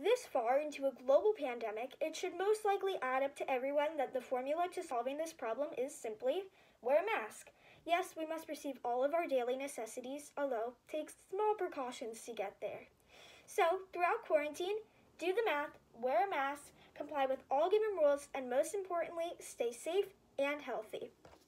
this far into a global pandemic, it should most likely add up to everyone that the formula to solving this problem is simply wear a mask. Yes, we must receive all of our daily necessities, although take small precautions to get there. So, throughout quarantine, do the math, wear a mask, comply with all given rules, and most importantly, stay safe and healthy.